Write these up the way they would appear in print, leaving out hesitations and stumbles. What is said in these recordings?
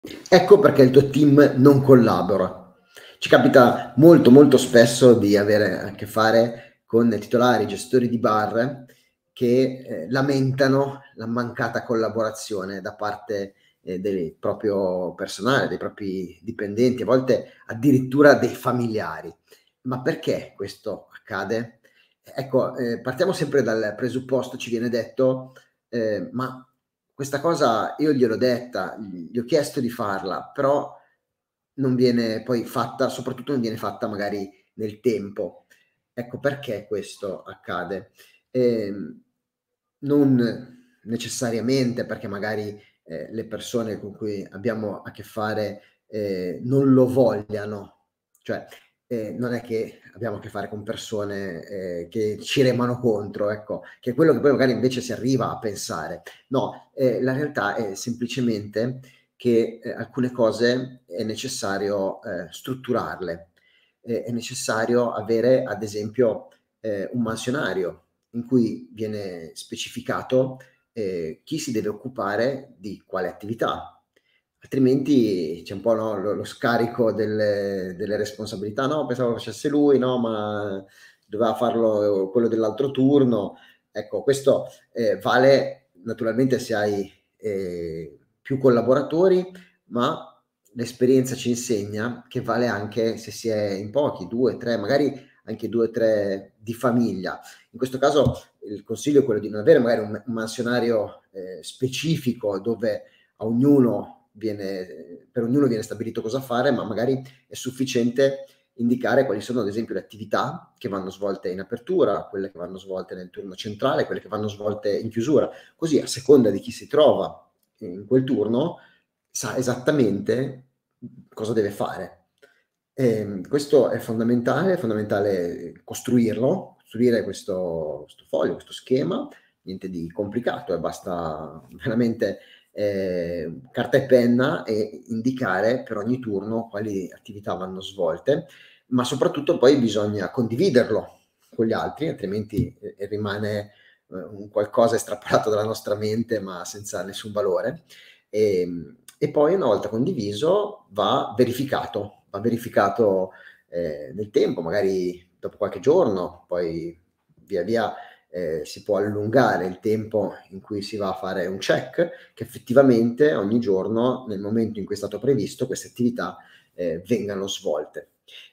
Ecco perché il tuo team non collabora. Ci capita molto, molto spesso di avere a che fare con titolari, gestori di bar che, lamentano la mancata collaborazione da parte, del proprio personale, dei propri dipendenti, a volte addirittura dei familiari. Ma perché questo accade? Ecco, partiamo sempre dal presupposto, ci viene detto: "Ma questa cosa io gliel'ho detta, gli ho chiesto di farla, però non viene poi fatta, soprattutto non viene fatta magari nel tempo." Ecco perché questo accade. Ehm, Non necessariamente perché magari, le persone con cui abbiamo a che fare, non lo vogliano, cioè, non è che abbiamo a che fare con persone, che ci remano contro, ecco, che è quello che poi magari invece si arriva a pensare. No, la realtà è semplicemente che, alcune cose è necessario, strutturarle. È necessario avere, ad esempio, un mansionario in cui viene specificato, chi si deve occupare di quale attività. Altrimenti c'è un po', no, lo scarico delle responsabilità: "No, pensavo lo facesse lui, no, ma doveva farlo quello dell'altro turno." Ecco, questo, vale naturalmente se hai, più collaboratori, ma l'esperienza ci insegna che vale anche se si è in pochi, 2, 3, magari anche 2, 3 di famiglia. In questo caso il consiglio è quello di non avere magari un mansionario, specifico dove a ognuno viene per ognuno viene stabilito cosa fare, ma magari è sufficiente indicare quali sono ad esempio le attività che vanno svolte in apertura, quelle che vanno svolte nel turno centrale, quelle che vanno svolte in chiusura. Così a seconda di chi si trova in quel turno, sa esattamente, cosa deve fare. Questo è fondamentale costruire questo foglio, questo schema, niente di complicato, basta veramente, carta e penna e indicare per ogni turno quali attività vanno svolte, ma soprattutto poi bisogna condividerlo con gli altri, altrimenti, rimane, un qualcosa estrapolato dalla nostra mente, ma senza nessun valore. E poi una volta condiviso va verificato, nel tempo, magari dopo qualche giorno, poi via via, si può allungare il tempo in cui si va a fare un check, che effettivamente ogni giorno, nel momento in cui è stato previsto, queste attività, vengano svolte.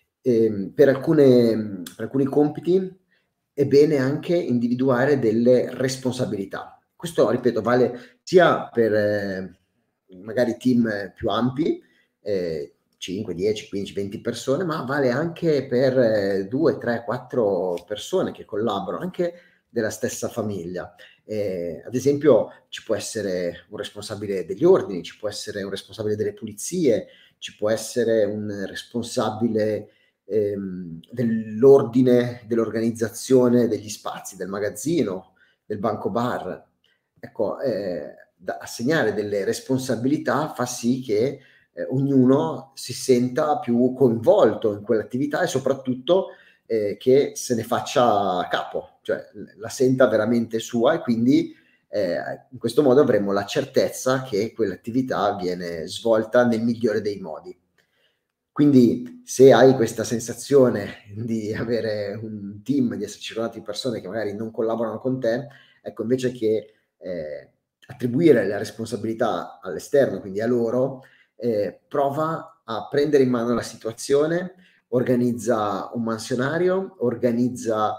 Per alcuni compiti è bene anche individuare delle responsabilità. Questo, ripeto, vale sia per magari team più ampi, 5, 10, 15, 20 persone, ma vale anche per 2, 3, 4 persone che collaborano, anche della stessa famiglia. Ad esempio ci può essere un responsabile degli ordini, ci può essere un responsabile delle pulizie, ci può essere un responsabile, dell'ordine, dell'organizzazione degli spazi, del magazzino, del banco bar. Ecco, da assegnare delle responsabilità fa sì che, ognuno si senta più coinvolto in quell'attività e soprattutto, che se ne faccia capo, cioè la senta veramente sua e quindi, in questo modo avremo la certezza che quell'attività viene svolta nel migliore dei modi. Quindi se hai questa sensazione di avere un team, di essere circondato di persone che magari non collaborano con te, ecco invece che, attribuire la responsabilità all'esterno, quindi a loro, prova a prendere in mano la situazione, organizza un mansionario, organizza,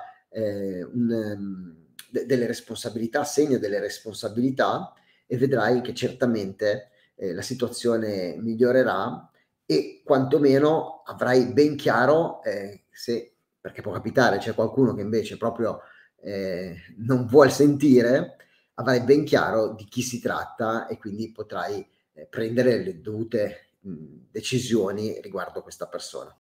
delle responsabilità, assegna delle responsabilità e vedrai che certamente, la situazione migliorerà e quantomeno avrai ben chiaro, se perché può capitare, c'è qualcuno che invece proprio, non vuol sentire, avrai ben chiaro di chi si tratta e quindi potrai, prendere le dovute, decisioni riguardo questa persona.